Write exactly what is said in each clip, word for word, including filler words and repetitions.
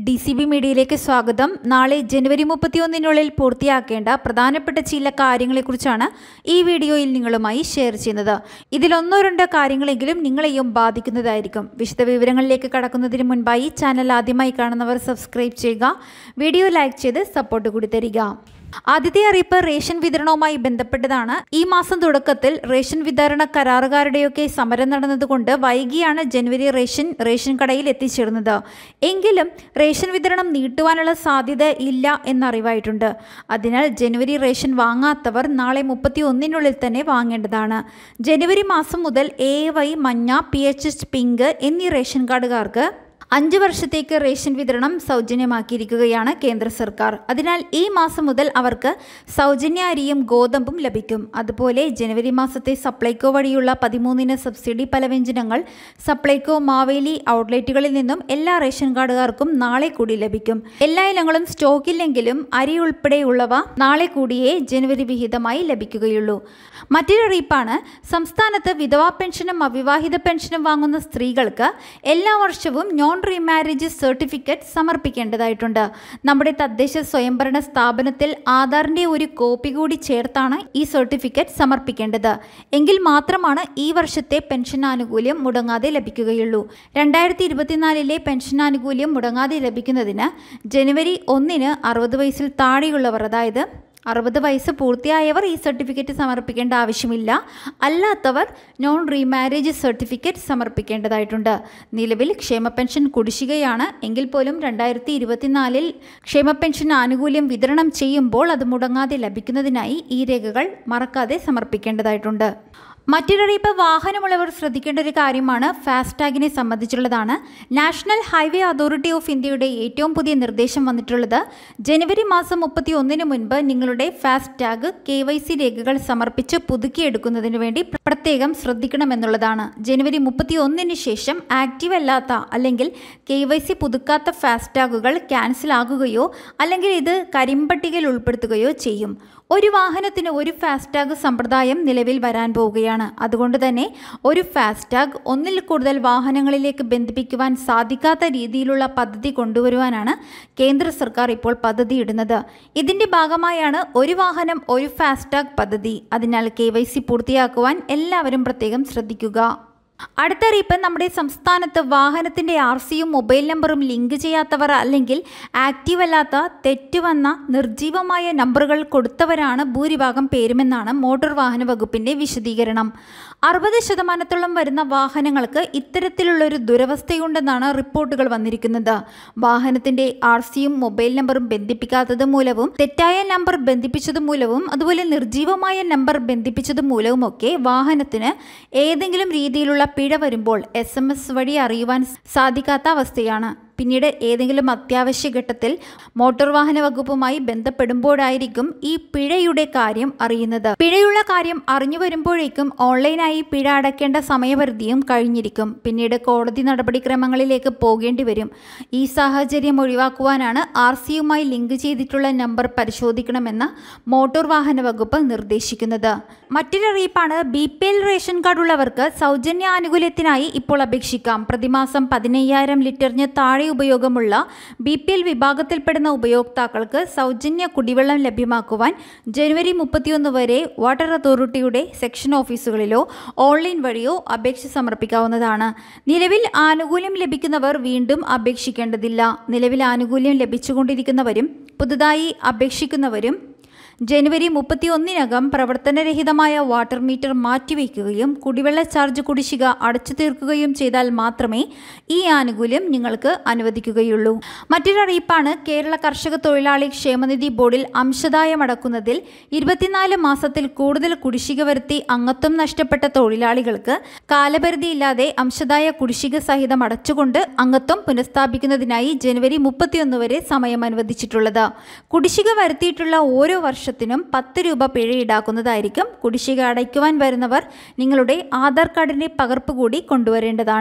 D C B മീഡിയയിലേക്ക് സ്വാഗതം. നാളെ ജനുവരി മുപ്പത്തിയൊന്നിനുള്ളിൽ പൂർത്തിയാക്കേണ്ട പ്രധാനപ്പെട്ട ചില കാര്യങ്ങളെക്കുറിച്ചാണ് ഈ വീഡിയോയിൽ നിങ്ങളുമായി ഷെയർ ചെയ്യുന്നത്. ഇതിലൊന്നോ രണ്ടോ കാര്യങ്ങളെങ്കിലും നിങ്ങളെയും ബാധിക്കുന്നതായിരിക്കും. വിശദവിവരങ്ങളിലേക്ക് കടക്കുന്നതിന് മുൻപായി ചാനൽ ആദ്യമായി കാണുന്നവർ സബ്സ്ക്രൈബ് ചെയ്യുക, വീഡിയോ ലൈക്ക് ചെയ്ത് സപ്പോർട്ട് കൂടി തരിക. ആദ്യത്തെ അറിയിപ്പ് റേഷൻ വിതരണവുമായി ബന്ധപ്പെട്ടതാണ്. ഈ മാസം തുടക്കത്തിൽ റേഷൻ വിതരണ കരാറുകാരുടെയൊക്കെ സമരം നടന്നതുകൊണ്ട് വൈകിയാണ് ജനുവരി റേഷൻ റേഷൻ കടയിൽ എത്തിച്ചേർന്നത്. എങ്കിലും റേഷൻ വിതരണം നീട്ടുവാനുള്ള സാധ്യത ഇല്ല എന്നറിവായിട്ടുണ്ട്. അതിനാൽ ജനുവരി റേഷൻ വാങ്ങാത്തവർ നാളെ മുപ്പത്തി ഒന്നിനുള്ളിൽ തന്നെ വാങ്ങേണ്ടതാണ്. ജനുവരി മാസം മുതൽ എ വൈ, മഞ്ഞ, പി എച്ച് എച്ച്, പിങ്ക് എന്നീ റേഷൻ കാർഡുകാർക്ക് അഞ്ച് വർഷത്തേക്ക് റേഷൻ വിതരണം സൗജന്യമാക്കിയിരിക്കുകയാണ് കേന്ദ്ര സർക്കാർ. അതിനാൽ ഈ മാസം മുതൽ അവർക്ക് സൗജന്യ അരിയും ഗോതമ്പും ലഭിക്കും. അതുപോലെ ജനുവരി മാസത്തെ സപ്ലൈകോ വഴിയുള്ള പതിമൂന്നിന് സബ്സിഡി പലവ്യഞ്ജനങ്ങൾ സപ്ലൈകോ മാവേലി ഔട്ട്ലെറ്റുകളിൽ നിന്നും എല്ലാ റേഷൻ കാർഡുകാർക്കും നാളെ കൂടി ലഭിക്കും. എല്ലാ ഇനങ്ങളും സ്റ്റോക്കില്ലെങ്കിലും അരി ഉൾപ്പെടെയുള്ളവ നാളെ കൂടിയേ ജനുവരി വിഹിതമായി ലഭിക്കുകയുള്ളൂ. മറ്റൊരു അറിയിപ്പാണ്, സംസ്ഥാനത്ത് വിധവാ പെൻഷനും അവിവാഹിത പെൻഷനും വാങ്ങുന്ന സ്ത്രീകൾക്ക് എല്ലാ വർഷവും നോൺ റീമാരേജ് സർട്ടിഫിക്കറ്റ് സമർപ്പിക്കേണ്ടതായിട്ടുണ്ട്. നമ്മുടെ തദ്ദേശ സ്വയംഭരണ സ്ഥാപനത്തിൽ ആധാറിന്റെ ഒരു കോപ്പി കൂടി ചേർത്താണ് ഈ സർട്ടിഫിക്കറ്റ് സമർപ്പിക്കേണ്ടത്. എങ്കിൽ മാത്രമാണ് ഈ വർഷത്തെ പെൻഷൻ ആനുകൂല്യം മുടങ്ങാതെ ലഭിക്കുകയുള്ളൂ. രണ്ടായിരത്തി ഇരുപത്തിനാലിലെ പെൻഷൻ ആനുകൂല്യം മുടങ്ങാതെ ലഭിക്കുന്നതിന് ജനുവരി ഒന്നിന് അറുപത് വയസ്സിൽ താഴെയുള്ളവർ, അതായത് അറുപത് വയസ്സ് പൂർത്തിയായവർ ഈ സർട്ടിഫിക്കറ്റ് സമർപ്പിക്കേണ്ട ആവശ്യമില്ല. അല്ലാത്തവർ നോൺ റീമാരേജ് സർട്ടിഫിക്കറ്റ് സമർപ്പിക്കേണ്ടതായിട്ടുണ്ട്. നിലവിൽ ക്ഷേമ പെൻഷൻ കുടിശ്ശികയാണ് എങ്കിൽ പോലും രണ്ടായിരത്തി ഇരുപത്തിനാലിൽ ക്ഷേമ പെൻഷൻ ആനുകൂല്യം വിതരണം ചെയ്യുമ്പോൾ അത് മുടങ്ങാതെ ലഭിക്കുന്നതിനായി ഈ രേഖകൾ മറക്കാതെ സമർപ്പിക്കേണ്ടതായിട്ടുണ്ട്. മറ്റൊരറിയിപ്പ് വാഹനമുള്ളവർ ശ്രദ്ധിക്കേണ്ട ഒരു കാര്യമാണ്. ഫാസ്ടാഗിനെ സംബന്ധിച്ചുള്ളതാണ്. നാഷണൽ ഹൈവേ അതോറിറ്റി ഓഫ് ഇന്ത്യയുടെ ഏറ്റവും പുതിയ നിർദ്ദേശം വന്നിട്ടുള്ളത് ജനുവരി മാസം മുപ്പത്തി ഒന്നിന് മുൻപ് നിങ്ങളുടെ ഫാസ്ടാഗ് കെ വൈ സി രേഖകൾ സമർപ്പിച്ച് പുതുക്കിയെടുക്കുന്നതിന് വേണ്ടി പ്രത്യേകം ശ്രദ്ധിക്കണമെന്നുള്ളതാണ്. ജനുവരി മുപ്പത്തി ഒന്നിന് ശേഷം ആക്റ്റീവ് അല്ലാത്ത അല്ലെങ്കിൽ കെ വൈ സി പുതുക്കാത്ത ഫാസ്ടാഗുകൾ ക്യാൻസൽ ആകുകയോ അല്ലെങ്കിൽ ഇത് കരിമ്പട്ടികയിൽ ഉൾപ്പെടുത്തുകയോ ചെയ്യും. ഒരു വാഹനത്തിന് ഒരു ഫാസ്ടാഗ് സമ്പ്രദായം നിലവിൽ വരാൻ പോവുകയാണ്. അതുകൊണ്ട് തന്നെ ഒരു ഫാസ്ടാഗ് ഒന്നിൽ കൂടുതൽ വാഹനങ്ങളിലേക്ക് ബന്ധിപ്പിക്കുവാൻ സാധിക്കാത്ത രീതിയിലുള്ള പദ്ധതി കൊണ്ടുവരുവാനാണ് കേന്ദ്ര സർക്കാർ ഇപ്പോൾ പദ്ധതിയിടുന്നത്. ഇതിന്റെ ഭാഗമായാണ് ഒരു വാഹനം ഒരു ഫാസ്ടാഗ് പദ്ധതി. അതിനാൽ കെ വൈ സി പൂർത്തിയാക്കുവാൻ എല്ലാവരും പ്രത്യേകം ശ്രദ്ധിക്കുക. അടുത്ത അറിയിപ്പ്, നമ്മുടെ സംസ്ഥാനത്ത് വാഹനത്തിന്റെ ആർ സിയും മൊബൈൽ നമ്പറും ലിങ്ക് ചെയ്യാത്തവർ അല്ലെങ്കിൽ ആക്റ്റീവ് അല്ലാത്ത തെറ്റുവന്ന നിർജീവമായ നമ്പറുകൾ കൊടുത്തവരാണ് ഭൂരിഭാഗം പേരുമെന്നാണ് മോട്ടോർ വാഹന വകുപ്പിന്റെ വിശദീകരണം. അറുപത് ശതമാനത്തോളം വരുന്ന വാഹനങ്ങൾക്ക് ഇത്തരത്തിലുള്ളൊരു ദുരവസ്ഥയുണ്ടെന്നാണ് റിപ്പോർട്ടുകൾ വന്നിരിക്കുന്നത്. വാഹനത്തിന്റെ ആർ സിയും മൊബൈൽ നമ്പറും ബന്ധിപ്പിക്കാത്തത് മൂലവും തെറ്റായ നമ്പർ ബന്ധിപ്പിച്ചത് മൂലവും അതുപോലെ നിർജീവമായ നമ്പർ ബന്ധിപ്പിച്ചത് മൂലവുമൊക്കെ വാഹനത്തിന് ഏതെങ്കിലും രീതിയിലുള്ള പിഴ വരുമ്പോൾ എസ് എം എസ് വഴി അറിയുവാൻ സാധിക്കാത്ത അവസ്ഥയാണ്. പിന്നീട് ഏതെങ്കിലും അത്യാവശ്യ ഘട്ടത്തിൽ മോട്ടോർ വാഹന വകുപ്പുമായി ബന്ധപ്പെടുമ്പോഴായിരിക്കും ഈ പിഴയുടെ കാര്യം അറിയുന്നത്. പിഴയുള്ള കാര്യം അറിഞ്ഞു വരുമ്പോഴേക്കും ഓൺലൈനായി പിഴ അടയ്ക്കേണ്ട സമയപരിധിയും കഴിഞ്ഞിരിക്കും. പിന്നീട് കോടതി നടപടിക്രമങ്ങളിലേക്ക് പോകേണ്ടി വരും. ഈ സാഹചര്യം ഒഴിവാക്കുവാനാണ് ആർ സിയുമായി ലിങ്ക് ചെയ്തിട്ടുള്ള നമ്പർ പരിശോധിക്കണമെന്ന് മോട്ടോർ വാഹന വകുപ്പ് നിർദ്ദേശിക്കുന്നത്. മറ്റൊരറിയിപ്പാണ്, B P L ration card ഉള്ളവർക്ക് സൗജന്യ ആനുകൂല്യത്തിനായി ഇപ്പോൾ അപേക്ഷിക്കാം. പ്രതിമാസം പതിനയ്യായിരം ലിറ്ററിന് താഴെ ഉപയോഗമുള്ള ബി പി എൽ വിഭാഗത്തിൽപ്പെടുന്ന ഉപയോക്താക്കൾക്ക് സൗജന്യ കുടിവെള്ളം ലഭ്യമാക്കുവാൻ ജനുവരി മുപ്പത്തിയൊന്ന് വരെ വാട്ടർ അതോറിറ്റിയുടെ സെക്ഷൻ ഓഫീസുകളിലോ ഓൺലൈൻ വഴിയോ അപേക്ഷ സമർപ്പിക്കാവുന്നതാണ്. നിലവിൽ ആനുകൂല്യം ലഭിക്കുന്നവർ വീണ്ടും അപേക്ഷിക്കേണ്ടതില്ല. നിലവിൽ ആനുകൂല്യം ലഭിച്ചുകൊണ്ടിരിക്കുന്നവരും പുതുതായി അപേക്ഷിക്കുന്നവരും ജനുവരി മുപ്പത്തി ഒന്നിനകം പ്രവർത്തനരഹിതമായ വാട്ടർ മീറ്റർ മാറ്റിവെക്കുകയും കുടിവെള്ള ചാർജ് കുടിശ്ശിക അടച്ചു തീർക്കുകയും ചെയ്താൽ മാത്രമേ ഈ ആനുകൂല്യം നിങ്ങൾക്ക് അനുവദിക്കുകയുള്ളൂ. മറ്റൊരറിയിപ്പാണ്, കേരള കർഷക തൊഴിലാളി ക്ഷേമനിധി ബോർഡിൽ അംശദായം അടക്കുന്നതിൽ ഇരുപത്തിനാല് മാസത്തിൽ കൂടുതൽ കുടിശ്ശിക വരുത്തി അംഗത്വം നഷ്ടപ്പെട്ട തൊഴിലാളികൾക്ക് കാലപരിധിയില്ലാതെ അംശദായ കുടിശ്ശിക സഹിതം അടച്ചുകൊണ്ട് അംഗത്വം പുനഃസ്ഥാപിക്കുന്നതിനായി ജനുവരി മുപ്പത്തിയൊന്ന് വരെ സമയം അനുവദിച്ചിട്ടുള്ളത്. കുടിശ്ശിക വരുത്തിയിട്ടുള്ള ഓരോ വർഷം വർഷത്തിനും പത്ത് രൂപ പിഴ ഈടാക്കുന്നതായിരിക്കും. കുടിശ്ശിക അടയ്ക്കുവാൻ വരുന്നവർ നിങ്ങളുടെ ആധാർ കാർഡിന്റെ പകർപ്പ് കൂടി കൊണ്ടുവരേണ്ടതാണ്.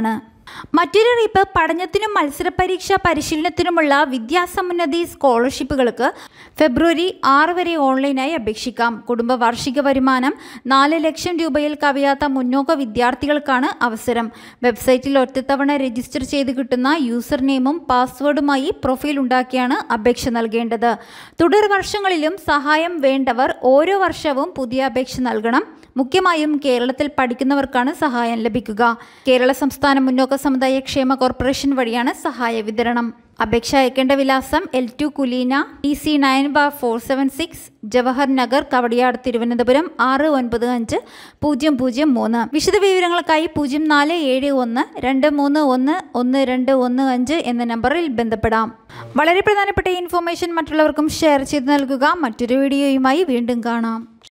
മറ്റൊരു അറിയിപ്പ്, പഠനത്തിനും മത്സര പരീക്ഷാ പരിശീലനത്തിനുമുള്ള വിദ്യാസമുന്നതി സ്കോളർഷിപ്പുകൾക്ക് ഫെബ്രുവരി ആറ് വരെ ഓൺലൈനായി അപേക്ഷിക്കാം. കുടുംബ വാർഷിക വരുമാനം നാല് ലക്ഷം രൂപയിൽ കവിയാത്ത മുന്നോക്ക വിദ്യാർത്ഥികൾക്കാണ് അവസരം. വെബ്സൈറ്റിൽ ഒറ്റത്തവണ രജിസ്റ്റർ ചെയ്ത് കിട്ടുന്ന യൂസർ നെയിമും പാസ്വേഡുമായി പ്രൊഫൈൽ ഉണ്ടാക്കിയാണ് അപേക്ഷ നൽകേണ്ടത്. തുടർ വർഷങ്ങളിലും സഹായം വേണ്ടവർ ഓരോ വർഷവും പുതിയ അപേക്ഷ നൽകണം. മുഖ്യമായും കേരളത്തിൽ പഠിക്കുന്നവർക്കാണ് സഹായം ലഭിക്കുക. കേരള സംസ്ഥാന മുന്നോക്ക സമുദായ ക്ഷേമ കോർപ്പറേഷൻ വഴിയാണ് സഹായ വിതരണം. അപേക്ഷ അയക്കേണ്ട വിലാസം L two Kuleena T C nine bar four seven six Jawahar Nagar, Kowdiar, Thiruvananthapuram ആറ് ഒൻപത് അഞ്ച് പൂജ്യം പൂജ്യം മൂന്ന്. വിശദ വിവരങ്ങൾക്കായി പൂജ്യം നാല് ഏഴ് ഒന്ന് രണ്ട് മൂന്ന് ഒന്ന് ഒന്ന് രണ്ട് ഒന്ന് അഞ്ച് എന്ന നമ്പറിൽ ബന്ധപ്പെടാം. വളരെ പ്രധാനപ്പെട്ട ഇൻഫോർമേഷൻ മറ്റുള്ളവർക്കും ഷെയർ ചെയ്ത് നൽകുക. മറ്റൊരു വീഡിയോയുമായി വീണ്ടും കാണാം.